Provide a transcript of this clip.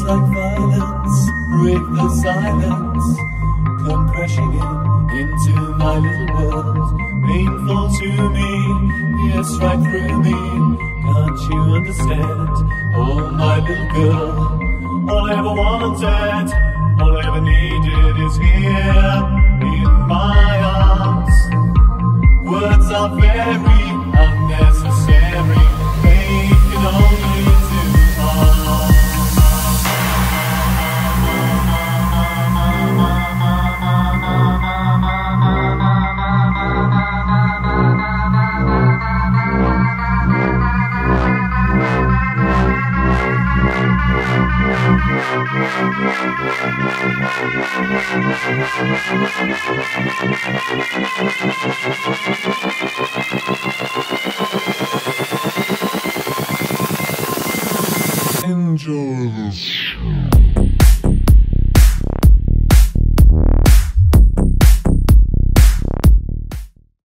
like violence, break the silence, come crashing into my little world. Painful to me, yes, right through me. Can't you understand? Oh, my little girl, all I ever wanted, all I ever needed is here in my arms. Words are very unnecessary, they can only do harm. Enjoy this.